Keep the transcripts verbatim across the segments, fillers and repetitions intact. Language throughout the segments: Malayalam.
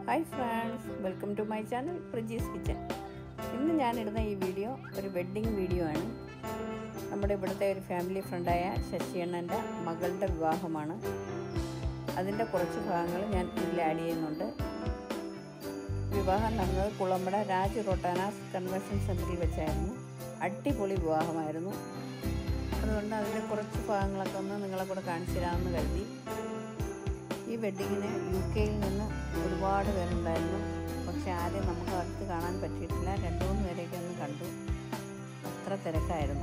Hi friends, welcome to my channel Preeji's kitchen. ഇന്ന് ഞാനിടുന്ന ഈ വീഡിയോ ഒരു വെഡ്ഡിങ് വീഡിയോ ആണ്. നമ്മുടെ ഇവിടുത്തെ ഒരു ഫാമിലി ഫ്രണ്ടായ ശശിയണ്ണൻ്റെ മകളുടെ വിവാഹമാണ്. അതിൻ്റെ കുറച്ച് ഭാഗങ്ങൾ ഞാൻ ഇതിൽ ആഡ് ചെയ്യുന്നുണ്ട്. വിവാഹം നടന്നത് കുളമ്പട രാജ് റോട്ടാനാസ് കൺവെൻഷൻ സെൻറ്ററിൽ വെച്ചായിരുന്നു. അടിപൊളി വിവാഹമായിരുന്നു. അതുകൊണ്ട് അതിൻ്റെ കുറച്ച് ഭാഗങ്ങളൊക്കെ ഒന്ന് നിങ്ങളെ കൂടെ കാണിച്ചു തരാമെന്ന് കരുതി. ഈ വെഡ്ഡിങ്ങിന് യു കെയിൽ നിന്ന് ഒരുപാട് പേരുണ്ടായിരുന്നു. പക്ഷേ ആദ്യം നമുക്ക് അടുത്ത് കാണാൻ പറ്റിയിട്ടില്ല. രണ്ട് മൂന്ന് പേരെയൊക്കെ ഒന്ന് കണ്ടു. അത്ര തിരക്കായിരുന്നു.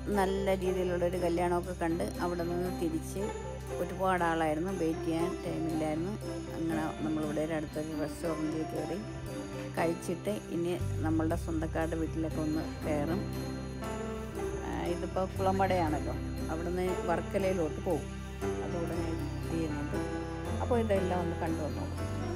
നല്ല രീതിയിലുള്ളൊരു കല്യാണമൊക്കെ കണ്ട് അവിടെ നിന്ന് തിരിച്ച് ഒരുപാട് ആളായിരുന്നു, വെയിറ്റ് ചെയ്യാൻ ടൈമില്ലായിരുന്നു. അങ്ങനെ നമ്മളിവിടെ ഒരു അടുത്തൊരു റെസ്റ്റോറൻറ്റിൽ കയറി കഴിച്ചിട്ട് ഇനി നമ്മളുടെ സ്വന്തക്കാരുടെ വീട്ടിലൊക്കെ ഒന്ന് കയറും. ഇതിപ്പോൾ കുളമ്പടയാണല്ലോ, അവിടുന്ന് വർക്കലയിലോട്ട് പോകും. അതുകൂടെ ഞാൻ ചെയ്യുന്നുണ്ട്. അപ്പോൾ ഇതെല്ലാം ഒന്ന് കണ്ടു വന്നോളൂ.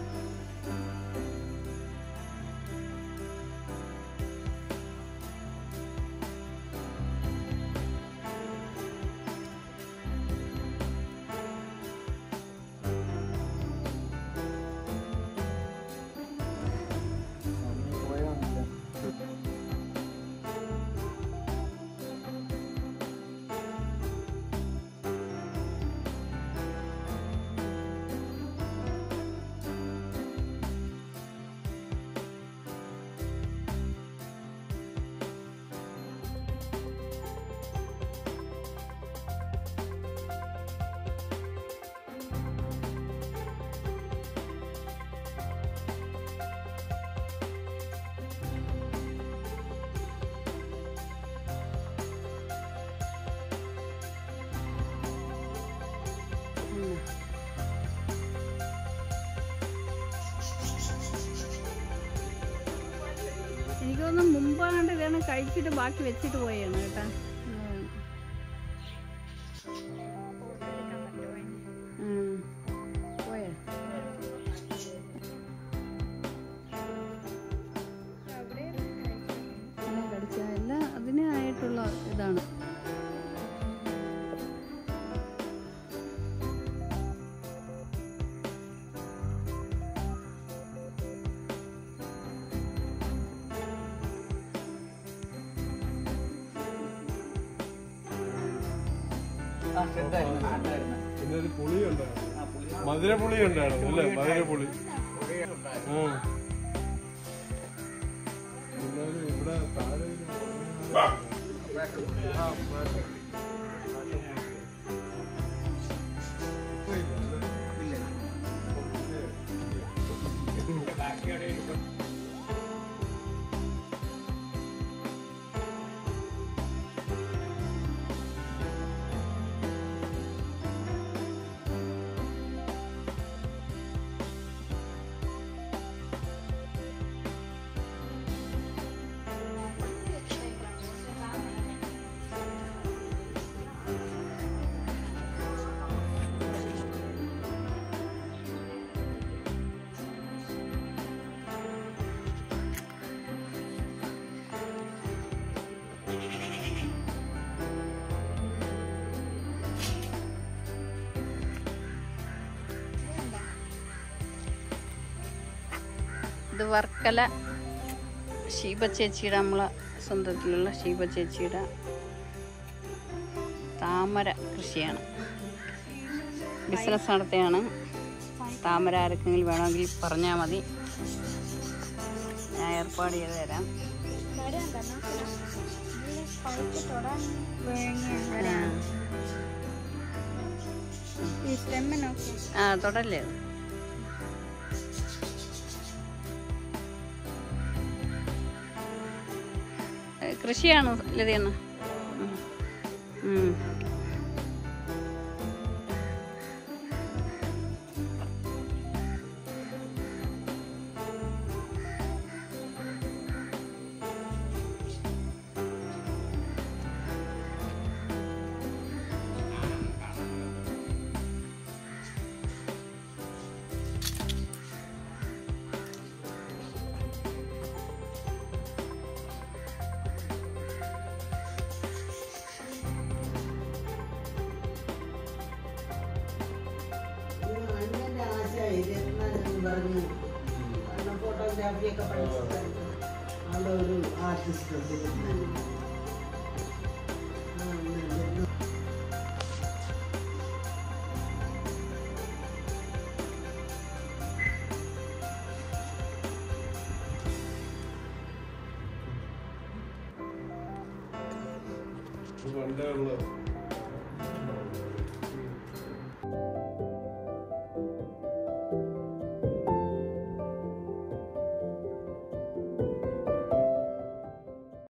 എനിക്കൊന്നും മുമ്പാണ്ട് കാരണം കഴിച്ചിട്ട് ബാക്കി വെച്ചിട്ട് പോയാണ് കേട്ടാ. പോയ കടിച്ച എല്ലാം അതിനായിട്ടുള്ള ഇതാണ്. പിന്നെ ഒരു പുളി ഉണ്ടായിരുന്നു, മധുരപ്പുളി ഉണ്ടായിരുന്നു അല്ലേ? മധുരപ്പുളി. ആ എന്നാലും ഇവിടെ താഴെ ഇത് വർക്കല ഷീബ ചേച്ചിയുടെ, നമ്മളെ സ്വന്തത്തിലുള്ള ഷീബ ചേച്ചിയുടെ താമര കൃഷിയാണ്, ബിസിനസ് നടത്തിയാണ്. താമര ആർക്കെങ്കിലും വേണമെങ്കിൽ പറഞ്ഞാൽ മതി, ഞാൻ ഏർപ്പാട് ചെയ്ത് തരാം. ആ തൊടല്ലേ അത്. കൃഷിയാണ് ലതയാണ്. ഫോട്ടോഗ്രാഫിയൊക്കെ പഠിച്ചിട്ടുണ്ട്. അവിടെ ഒരു ആർട്ടിസ്റ്റ് പണ്ടേ ഉള്ളത്